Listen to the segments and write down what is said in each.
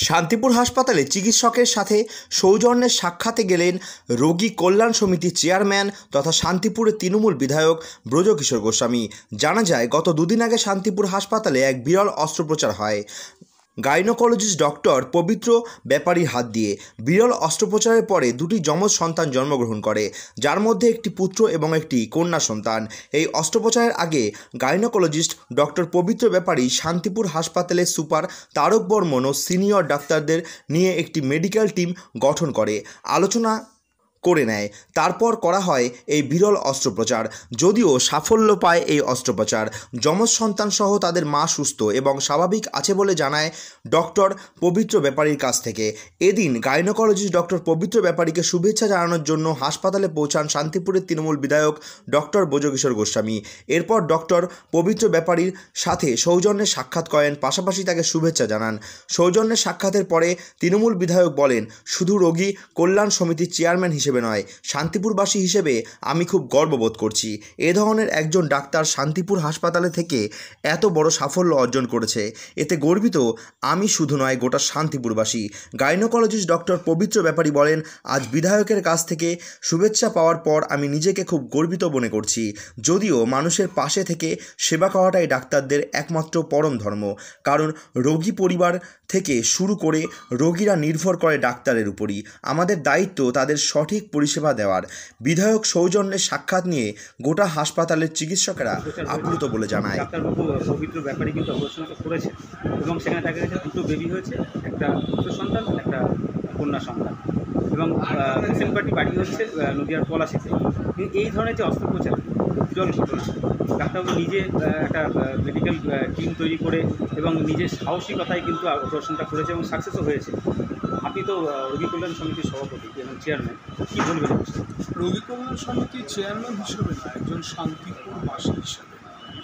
শান্তিপুর হাসপাতালে চিকিৎসকের সাথে সৌজন্যে সাক্ষাতে গেলেন রোগী কল্যাণ সমিতির চেয়ারম্যান তথা শান্তিপুরের তৃণমূল বিধায়ক ব্রজকিশোর গোস্বামী। জানা যায়, গত দুদিন আগে শান্তিপুর হাসপাতালে এক বিরল অস্ত্রোপচার হয় গাইনোকোলজিস্ট ডক্টর পবিত্র ব্যাপারীর হাত দিয়ে। বিরল অস্ত্রোপচারের পরে দুটি যমজ সন্তান জন্মগ্রহণ করে, যার মধ্যে একটি পুত্র এবং একটি কন্যা সন্তান। এই অস্ত্রোপচারের আগে গাইনোকোলজিস্ট ডক্টর পবিত্র ব্যাপারী শান্তিপুর হাসপাতালের সুপার তারক বর্মন ও সিনিয়র ডাক্তারদের নিয়ে একটি মেডিকেল টিম গঠন করে আলোচনা করে নেয়। তারপর করা হয় এই বিরল অস্ত্রোপচার। যদিও সাফল্য পায় এই অস্ত্রোপচার, যমজ সন্তান সহ তাদের মা সুস্থ এবং স্বাভাবিক আছে বলে জানায় ডক্টর পবিত্র ব্যাপারীর কাছ থেকে। এদিন গাইনোকোলজিস্ট ডক্টর পবিত্র ব্যাপারীকে শুভেচ্ছা জানানোর জন্য হাসপাতালে পৌঁছান শান্তিপুরের তৃণমূল বিধায়ক ডক্টর ব্রজকিশোর গোস্বামী। এরপর ডক্টর পবিত্র ব্যাপারীর সাথে সৌজন্যে সাক্ষাৎ করেন, পাশাপাশি তাকে শুভেচ্ছা জানান। সৌজন্যে সাক্ষাতের পরে তৃণমূল বিধায়ক বলেন, শুধু রোগী কল্যাণ সমিতির চেয়ারম্যান হিসেবে নয়, শান্তিপুরবাসী হিসেবে আমি খুব গর্ববোধ করছি। এ ধরনের একজন ডাক্তার শান্তিপুর হাসপাতালে থেকে এত বড় সাফল্য অর্জন করেছে, এতে গর্বিত আমি শুধু নয়, গোটা শান্তিপুরবাসী। গাইনোকোলজিস্ট ডক্টর পবিত্র ব্যাপারী বলেন, আজ বিধায়কের কাছ থেকে শুভেচ্ছা পাওয়ার পর আমি নিজেকে খুব গর্বিত মনে করছি। যদিও মানুষের পাশে থেকে সেবা করাটাই ডাক্তারদের একমাত্র পরম ধর্ম, কারণ রোগী পরিবার থেকে শুরু করে রোগীরা নির্ভর করে ডাক্তারের উপরই। আমাদের দায়িত্ব তাদের সঠিক পরিষেবা দেওয়ার। বিধায়ক সৌজন্যের সাক্ষাৎ নিয়ে গোটা হাসপাতালের চিকিৎসকেরা আপ্লুত বলে জানায়। ডাক্তারবাবু পবিত্র ব্যাপারে কিন্তু অপারেশনটা করেছে এবং সেখানে দেখা গেছে দুটো বেবি হয়েছে, একটা পুত্র সন্তান, একটা কন্যা সন্তান, এবং রিসেন্ট বাড়ি হচ্ছে নদিয়ার পলাশিতে। এই ধরনের যে অস্ত্রোপচার বিরল ঘটনা, ডাক্তারবাবু নিজে একটা মেডিকেল টিম তৈরি করে এবং নিজের সাহসিকতায় কিন্তু অপারেশনটা করেছে এবং সাকসেসও হয়েছে। আপনি তো রোগী কল্যাণ সমিতির সভাপতি এবং চেয়ারম্যান, কী বলবেন? রোগী কল্যাণ সমিতির চেয়ারম্যান হিসেবে না, একজন শান্তিপুরবাসী হিসেবে।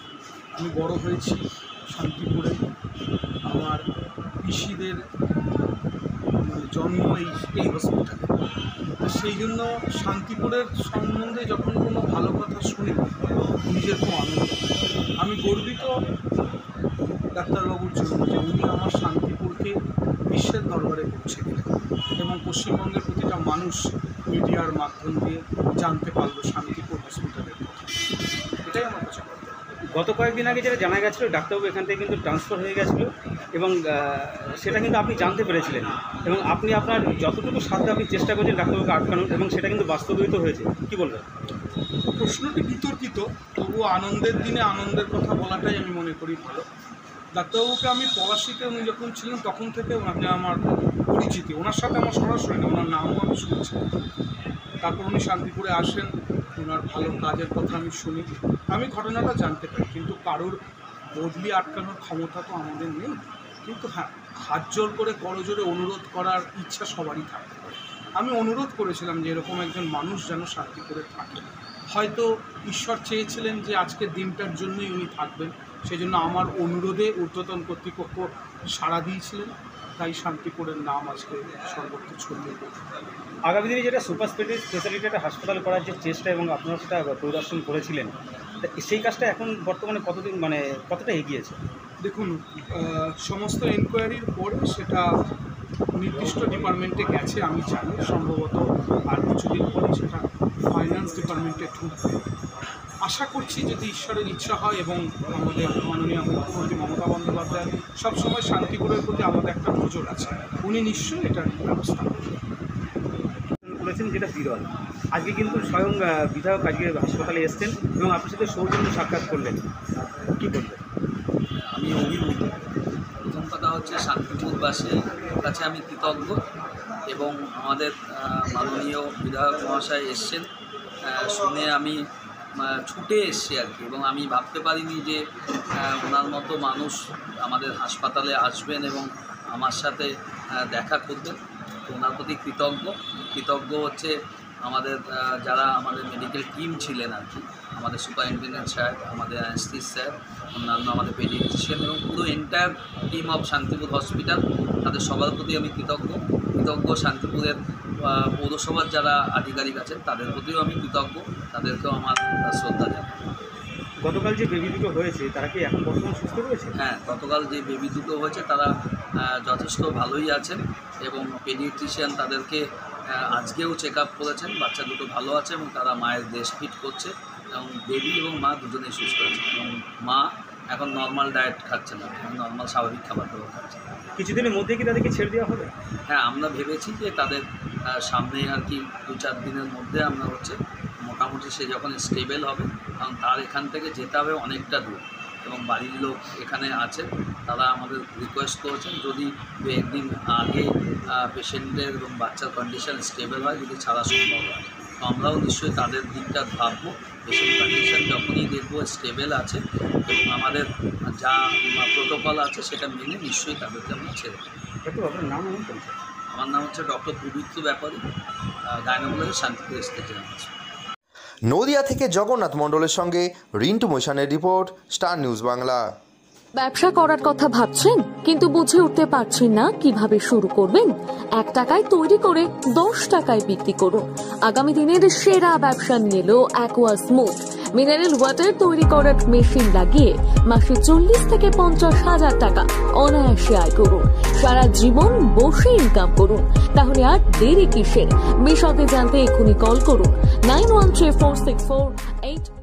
আমি বড় হয়েছি শান্তিপুরে। আমার পিসিদের জন্ম এই হসপিটালে, তো সেই জন্য শান্তিপুরের সম্বন্ধে যখন কোনো ভালো কথা শুনি নিজের খুব আনন্দ। আমি গর্বিত ডাক্তারবাবুর জন্য যে উনি আমার শান্তিপুরকে বিশ্বের দরবারে পৌঁছে দিলেন এবং পশ্চিমবঙ্গের প্রতিটা মানুষ মিডিয়ার মাধ্যম দিয়ে জানতে পারলো শান্তিপুর হসপিটালের কথা। এটাই আমার কাছে। গত কয়েকদিন আগে যেটা জানা গেছিলো, ডাক্তারবাবু এখান থেকে কিন্তু ট্রান্সফার হয়ে গেছিলো এবং সেটা কিন্তু আপনি জানতে পেরেছিলেন এবং আপনি আপনার যতটুকু সাধ্য আপনি চেষ্টা করছেন ডাক্তারবাবুকে আটকানোর, এবং সেটা কিন্তু বাস্তবায়িত হয়েছে। কী বলবেন? প্রশ্নটি বিতর্কিত, তবুও আনন্দের দিনে আনন্দের কথা বলাটাই আমি মনে করি ভালো। ডাক্তারবাবুকে আমি পলাশিতে উনি যখন ছিলেন তখন থেকে ওনাকে আমার পরিচিতি, ওনার সাথে আমার সরাসরি না, ওনার নামও আমি শুনেছি। তারপর উনি শান্তিপুরে আসেন, ওনার ভালো কাজের কথা আমি শুনি, আমি ঘটনাটা জানতে পারি। কিন্তু কারোর বদলি আটকানোর ক্ষমতা তো আমাদের নেই। কিন্তু হ্যাঁ, হাত জোর করে করজোরে অনুরোধ করার ইচ্ছা সবারই থাকতে পারে। আমি অনুরোধ করেছিলাম যে এরকম একজন মানুষ যেন শান্তিপুরে থাকে। হয়তো ঈশ্বর চেয়েছিলেন যে আজকের দিনটার জন্যই উনি থাকবেন, সেই জন্য আমার অনুরোধে ঊর্ধ্বতন কর্তৃপক্ষ সাড়া দিয়েছিলেন, তাই শান্তিপুরের নাম আজকে সর্বত্র ছড়িয়ে পড়ে। আগামী দিনে যেটা সুপার স্পেশালিটি একটা হাসপাতাল করার যে চেষ্টা এবং আপনারা সেটা পরিদর্শন করেছিলেন, সেই কাজটা এখন বর্তমানে কতদিন কতটা এগিয়েছে? দেখুন, সমস্ত এনকোয়ারির পরে সেটা নির্দিষ্ট ডিপার্টমেন্টে গেছে, আমি জানি। সম্ভবত আর কিছুদিন পরে সেটা ফাইন্যান্স ডিপার্টমেন্টে ঢুকবে। আশা করছি যদি ঈশ্বরের ইচ্ছা হয় এবং আমাদের মাননীয় মুখ্যমন্ত্রী মমতা বন্দ্যোপাধ্যায় সবসময় শান্তিপুরের প্রতি আমাদের একটা নজর আছে, উনি নিশ্চয়ই এটার ব্যবস্থা করেছেন, যেটা বিরল। আজকে কিন্তু স্বয়ং বিধায়ক আজকে হাসপাতালে এসছেন এবং আপনার সাথে সৌজন্য সাক্ষাৎ করলেন, কী বলবেন? আমি অভিভূত। প্রথম কথা হচ্ছে শান্তিপুরবাসীর কাছে আমি কৃতজ্ঞ এবং আমাদের মাননীয় বিধায়ক মহাশয় এসছেন শুনে আমি ছুটে এসছি আর কি, এবং আমি ভাবতে পারিনি যে ওনার মতো মানুষ আমাদের হাসপাতালে আসবেন এবং আমার সাথে দেখা করবেন। তো ওনার প্রতি কৃতজ্ঞ হচ্ছে আমাদের যারা আমাদের মেডিকেল টিম ছিলেন আর কি, আমাদের সুপারিনটেন্ডেন্ট স্যার, আমাদের অ্যানেস্থেসিস্ট স্যার, অন্যান্য আমাদের পেডিয়াট্রিশিয়ান এবং পুরো entire team of Shantipur hospital, তাদের সবার প্রতি আমি কৃতজ্ঞ। শান্তিপুরের পৌরসভার যারা আধিকারিক আছেন তাদের প্রতিও আমি কৃতজ্ঞ, তাদেরকেও আমার শ্রদ্ধা জানাই। গতকাল যে বেবি দুটো হয়েছে তারা কি এখন বর্তমান সুস্থ রয়েছে? হ্যাঁ, গতকাল যে বেবি দুটো হয়েছে তারা যথেষ্ট ভালোই আছেন এবং পেডিয়াট্রিশিয়ান তাদেরকে আজকেও চেক আপ করেছেন। বাচ্চা দুটো ভালো আছে এবং তারা মায়ের ব্রেস্ট ফিড করছে এবং বেবি এবং মা দুজনেই সুস্থ আছে এবং মা এখন নর্মাল ডায়েট খাচ্ছে না, নর্মাল স্বাভাবিক খাবার দাবার খাচ্ছে। কিছুদিনের মধ্যে কি তাদেরকে ছেড়ে দেওয়া হবে? হ্যাঁ, আমরা ভেবেছি যে তাদের সামনে আর কি 2-4 দিনের মধ্যে আমরা মোটামুটি সে যখন স্টেবল হবে, কারণ তার এখান থেকে যেতে হবে অনেকটা দূর এবং বাড়ির লোক এখানে আছে, তারা আমাদের রিকোয়েস্ট করেছেন যদি 1 দিন আগে পেশেন্টের এবং বাচ্চার কন্ডিশন স্টেবল হয়, যদি ছাড়া সম্ভব হয়, তো আমরাও নিশ্চয়ই তাদের দিকটা ভাববো। পেশেন্ট কন্ডিশন যখনই দেখবো স্টেবল আছে এবং আমাদের যা প্রোটোকল আছে সেটা মেনে নিশ্চয়ই তাদেরকে আমরা ছেড়ে দেবো। আপনার নাম এবং পরিচয়? আমার নাম হচ্ছে doctor Pabitra Byapari, gynaecology, Shantipur state general হাসপাতাল। নদিয়া থেকে জগন্নাথ মণ্ডলের সঙ্গে রিন্টু মৈশানের রিপোর্ট, স্টার নিউজ বাংলা। ব্যবসা করার কথা ভাবছেন কিন্তু বুঝে উঠতে পারছেন না কিভাবে শুরু করবেন? 1 টাকায় তৈরি করে 10 টাকায় বিক্রি করুন। আগামী দিনের সেরা ব্যবসা নিয়ে এলো অ্যাকোয়া স্মুথ মিনারেল ওয়াটার তৈরি করার মেশিন লাগিয়ে মাসে 40 থেকে 50 হাজার টাকা অনায়াসে আয় করুন। সারা জীবন বসে ইনকাম করুন। তাহলে আর দেরি কিসের? বিশদে জানতে এক্ষুনি কল করুন 913464